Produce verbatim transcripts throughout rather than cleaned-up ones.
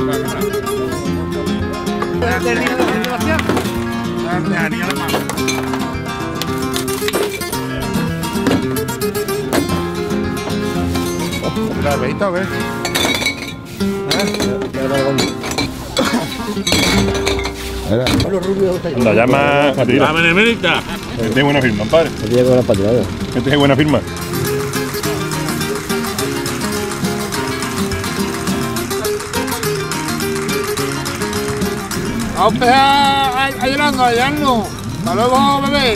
¿La veis o qué? La llama Matilda. La benemérita. Que tiene buena firma, padre. Que tiene buena patada. Que tiene buena firma. Vamos a empezar a llenarnos, a llenarnos. Hasta luego, bebé.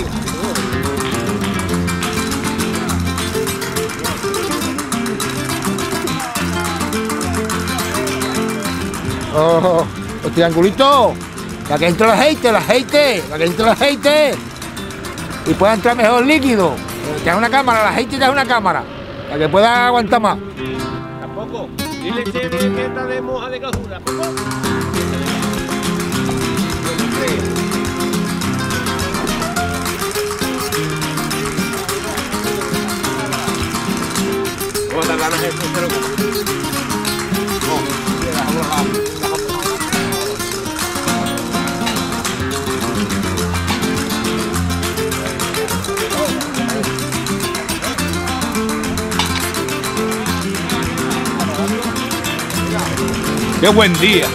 Oh, los triangulitos. Para que entre el aceite, el aceite. Para que entre el aceite. Y pueda entrar mejor líquido. Que es una cámara, el aceite ya es una cámara. Para que pueda aguantar más. Tampoco. Dile que etiqueta de moja de clausura. ¿Tampoco? ¿Cuántas ganas es esto? Cero coma. ¡Qué buen día!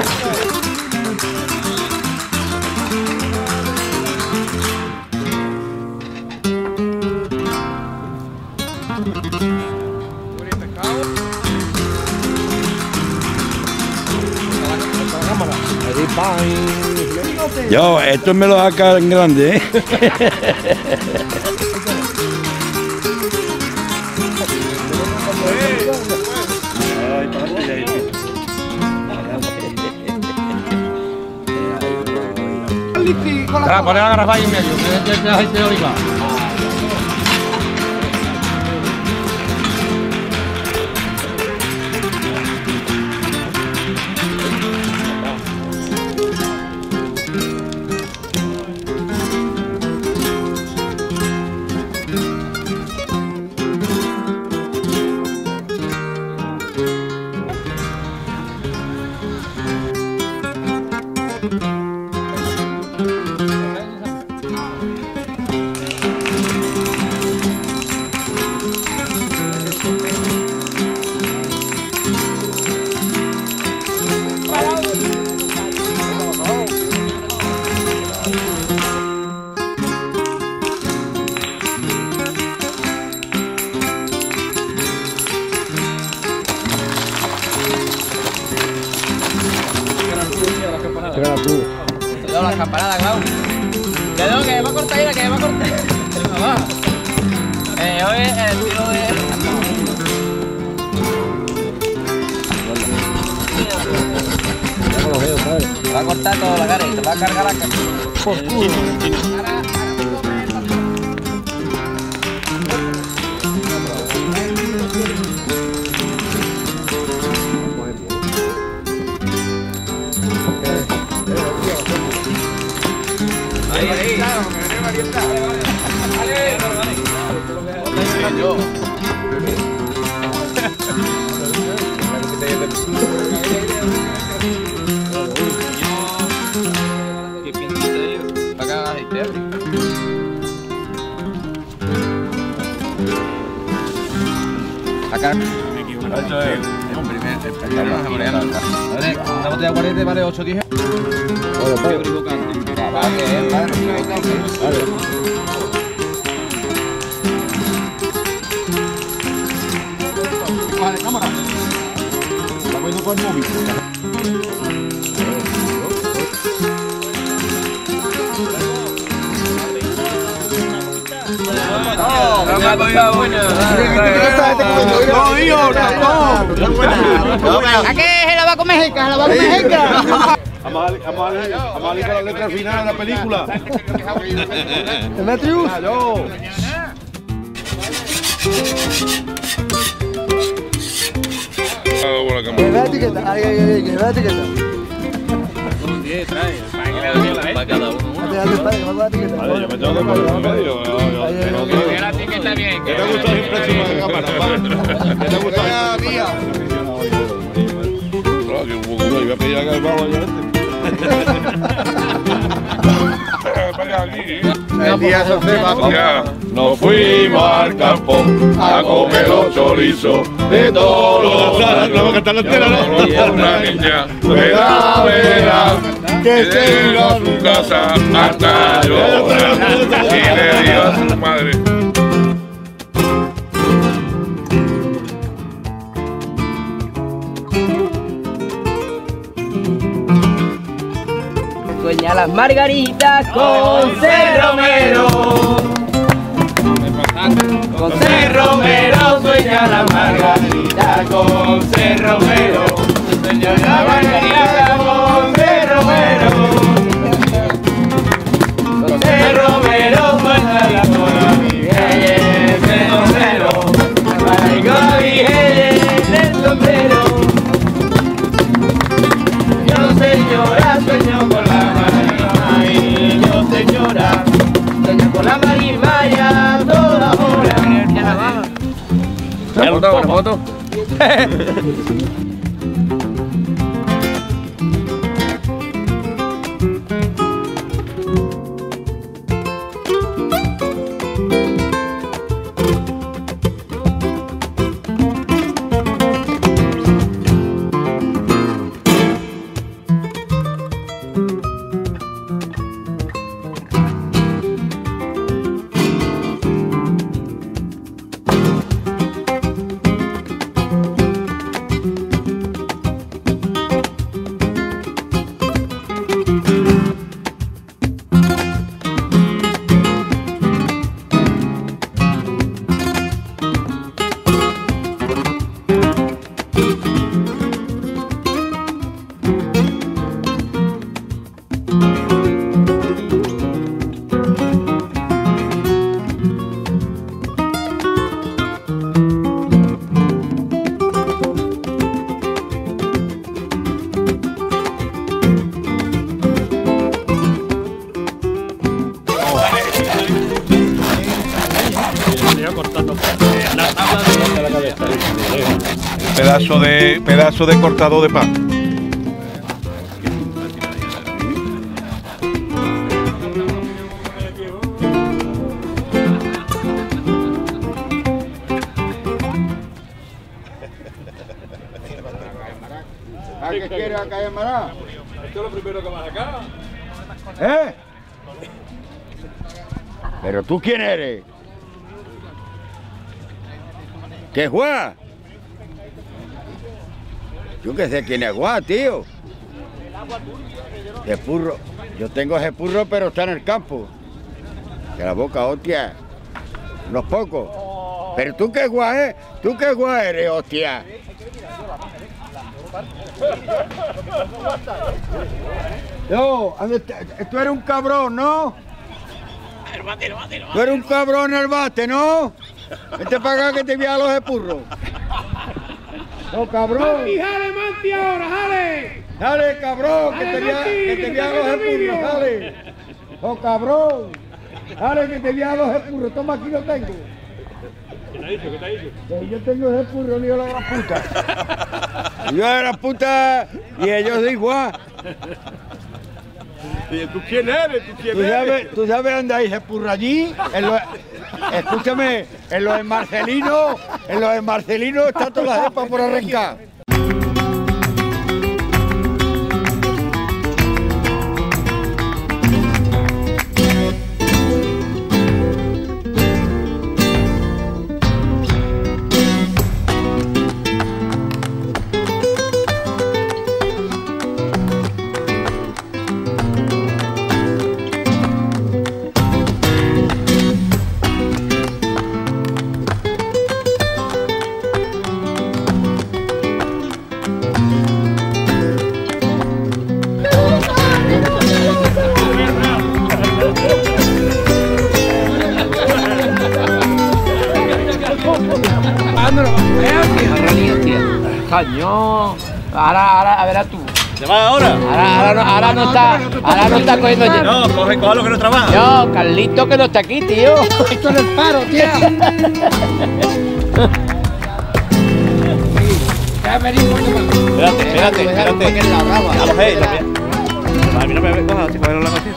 Yo, esto me lo saca en grande, ¿eh? Para poner la garrafa ahí en medio, que es aceite de oliva. Cuidado las campanadas, Claudio. Que no, que va a cortar ira, que va a cortar. Va. Eh, hoy el tiro de. Va a cortar toda la cara y te va a cargar la cara. Por culo. Ahí, ahí. Yo. ¿Qué pintita de ellos? Acá aceite. Acá. Esto es un primer espectáculo. Una botella de aguardiente vale ocho o diez. Qué equivocante. Vale, vale. Vale, cámara. La voy a con el móvil. ¿A qué se la va a comer jeca? ¿Se la va a comer jeca? Vamos a leer la letra final de la película. Demetrius. Yo. Que vea etiqueta, ay, ay, ay, que vea etiqueta. Para cada uno. Vale, yo me tengo que poner en medio. Que la etiqueta bien. ¿Qué te gustó siempre encima de la cámara? ¿Qué te gustó? voy a pedir a Galvao ya El día se va. Nos fuimos al campo a comer los chorizos de todos los años. Vamos a cantar la entera, ¿no? Una niña, verá, verá, que llega a su casa hasta llorar y le diga a su madre. Sueña las margaritas con C. Romero. Con C. Romero sueña las margaritas con C. Romero. Sueña la margarita con C. Romero. Con C. Romero sueña la margarita C. Romero. Margarita del sombrero. Yo señora sueño con la marisma y yo señora sueño con la marisma ya a toda hora. Una foto, una foto. Pedazo de, pedazo de cortado de pan. ¿A qué quiere acá en Mará? Esto es lo primero que vas acá. ¿Eh? ¿Pero tú quién eres? ¿Qué es Juan? Yo que sé quién es Juan, tío. Ese purro. Yo tengo ese purro, pero está en el campo. De la boca, hostia. Unos pocos. Pero tú qué Juan, ¿eh? ¿Tú qué Juan eres, hostia? Yo, tú eres un cabrón, ¿no? Tú eres un cabrón en el bate, ¿no? Vete para acá que te voy a los de purro. ¡No, cabrón! ¡Manti, jale, Manti ahora, jale! ¡Dale, cabrón! ¡Que te voy a, que te voy a los de purro! ¡Dale! ¡No, cabrón! ¡Dale, que te voy a los de purro! Toma, aquí lo tengo. ¿Qué te ha dicho? ¿Qué te ha dicho? Que yo tengo ese purro, ni yo la gran puta. Yo de la puta y ellos de igual. ¿Tú quién eres? ¿Tú quién ¿Tú sabes, ¿Tú sabes dónde hay ese purro allí? En lo, escúchame, en los de Marcelino, en los de Marcelino está toda la cepa por arrancar. Coño, ahora, ahora, a ver a tú. ¿Te vas ahora? Ahora, ahora, no, ahora no está, ahora no está cogiendo ya. No, coge, coge lo que no trabaja. Yo, Carlito que no está aquí, tío. Esto es el paro, tía. Ya venimos. Espérate, espérate, espérate. Que la raba. Ya lo sé, lo sé. Vale, mira, me coja, si cogerlo la noche.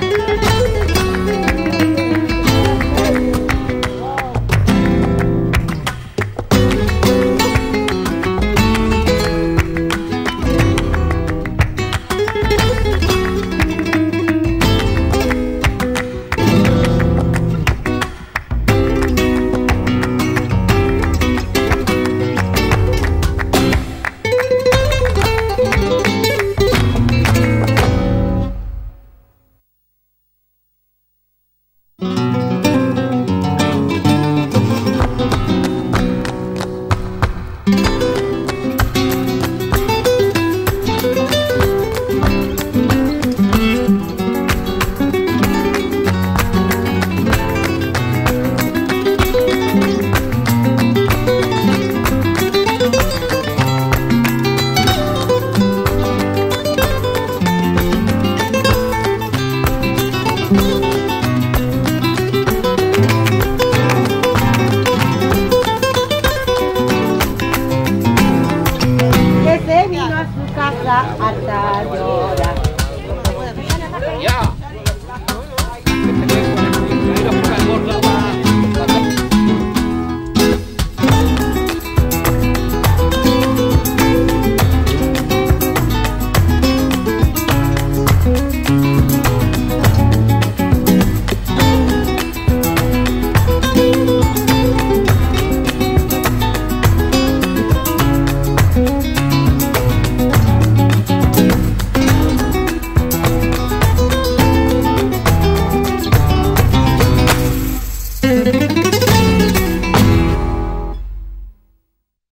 Que se vino a su casa harta yo.